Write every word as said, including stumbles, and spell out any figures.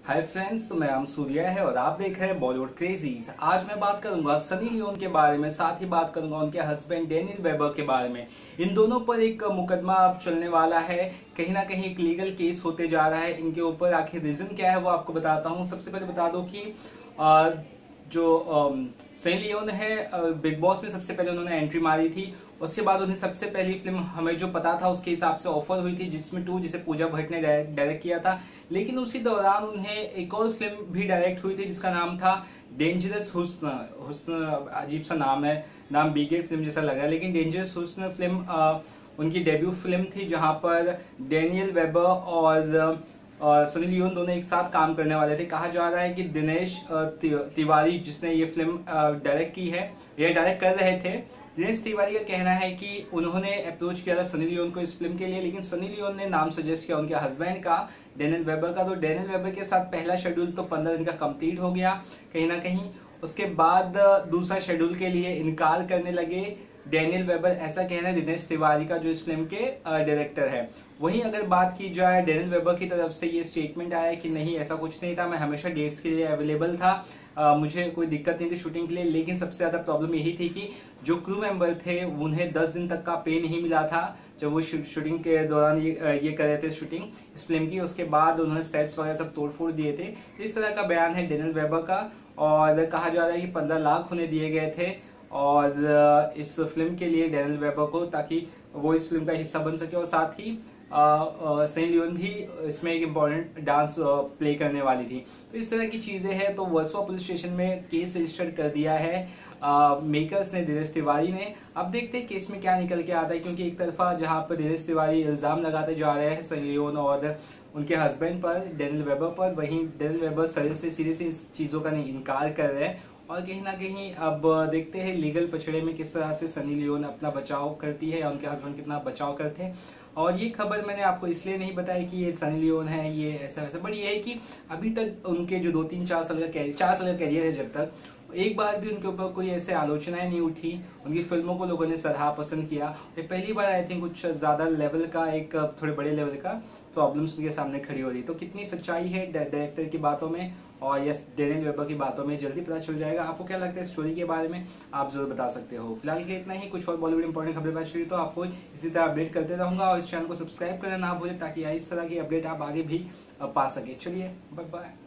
Hi friends, मैं नाम सूर्या है और आप देख रहे हैं बॉलीवुड क्रेजीज। आज मैं बात करूंगा सनी लियोन के बारे में, साथ ही बात करूंगा उनके हस्बैंड डेनियल वेबर के बारे में। इन दोनों पर एक मुकदमा अब चलने वाला है, कहीं ना कहीं एक लीगल केस होते जा रहा है। इनके ऊपर आखिर रीजन क्या है वो आपको बताता हूँ। सबसे पहले बता दो कि आ, जो सनी लियोन है, बिग बॉस में सबसे पहले उन्होंने एंट्री मारी थी। उसके बाद उन्हें सबसे पहली फिल्म हमें जो पता था उसके हिसाब से ऑफर हुई थी जिसमें टू, जिसे पूजा भट्ट ने डायरेक्ट किया था। लेकिन उसी दौरान उन्हें एक और फिल्म भी डायरेक्ट हुई थी जिसका नाम था डेंजरस हुस्न। हुस्न अजीब सा नाम है, नाम बीके फिल्म जैसा लगा, लेकिन डेंजरस हुस्न फिल्म आ, उनकी डेब्यू फिल्म थी जहां पर डेनियल वेबर और और सनी लियोन दोनों एक साथ काम करने वाले थे। कहा जा रहा है कि दिनेश तिवारी, जिसने ये फिल्म डायरेक्ट की है, ये डायरेक्ट कर रहे थे। दिनेश तिवारी का कहना है कि उन्होंने अप्रोच किया था सनी लियोन को इस फिल्म के लिए, लेकिन सनी लियोन ने नाम सजेस्ट किया उनके हस्बैंड का, डेनियल वेबर का। तो डेनियल वेबर के साथ पहला शेड्यूल तो पंद्रह दिन का कंप्लीट हो गया कहीं ना कहीं। उसके बाद दूसरा शेड्यूल के लिए इनकार करने लगे डेनियल वेबर, ऐसा कहना है दिनेश तिवारी का जो इस फिल्म के डायरेक्टर है। वहीं अगर बात की जाए, डेनियल वेबर की तरफ से ये स्टेटमेंट आया कि नहीं, ऐसा कुछ नहीं था, मैं हमेशा डेट्स के लिए अवेलेबल था, आ, मुझे कोई दिक्कत नहीं थी शूटिंग के लिए। लेकिन सबसे ज्यादा प्रॉब्लम यही थी कि जो क्रू मेंबर थे उन्हें दस दिन तक का पे नहीं मिला था जब वो शूटिंग के दौरान ये ये कर रहे थे शूटिंग इस फिल्म की। उसके बाद उन्होंने सेट्स वगैरह सब तोड़फोड़ दिए थे। तो इस तरह का बयान है डेनियल वेबर का, और कहा जा रहा है कि पंद्रह लाख उन्हें दिए गए थे और इस फिल्म के लिए डेनियल वेबर को, ताकि वो इस फिल्म का हिस्सा बन सके। और साथ ही सनी लियोन भी इसमें एक इम्पॉर्टेंट डांस प्ले करने वाली थी। तो इस तरह की चीजें हैं। तो वर्सोवा पुलिस स्टेशन में केस रजिस्टर कर दिया है आ, मेकर्स ने, दिनेश तिवारी ने। अब देखते हैं केस में क्या निकल के आता है, क्योंकि एक तरफा जहां पर दिनेश तिवारी इल्जाम लगाते जा रहे हैं सनी लियोन और उनके हस्बैंड पर, डेनियल वेबर पर, वहीं डेनियल वेबर सीधे से सीधे से इस चीजों का नहीं इनकार कर रहे हैं। और कहीं ना कहीं अब देखते हैं लीगल पछड़े में किस तरह से सनी लियोन अपना बचाव करती है या उनके हस्बैंड कितना बचाव करते हैं। और ये खबर मैंने आपको इसलिए नहीं बताई कि ये सनी लियोन है, ये ऐसा वैसा, बट ये है कि अभी तक उनके जो दो तीन चार साल का कैरियर चार साल का कैरियर है, जब तक एक बार भी उनके ऊपर कोई ऐसे आलोचनाएं नहीं उठी। उनकी फिल्मों को लोगों ने सराहा, पसंद किया। ये पहली बार आई थिंक कुछ ज्यादा लेवल का, एक थोड़े बड़े लेवल का प्रॉब्लम्स उनके सामने खड़ी हो रही। तो कितनी सच्चाई है डायरेक्टर की बातों में और यस डेनियल वेबर की बातों में, जल्दी पता चल जाएगा। आपको क्या लगता है स्टोरी के बारे में, आप जरूर बता सकते हो। फिलहाल के इतना ही। कुछ और बॉलीवुड इंपॉर्टेंट खबरें पता चली तो आपको इसी तरह अपडेट करते रहूंगा, और इस चैनल को सब्सक्राइब करना ना भूलें ताकि इस तरह की अपडेट आप आगे भी पा सके। चलिए, बाय बाय।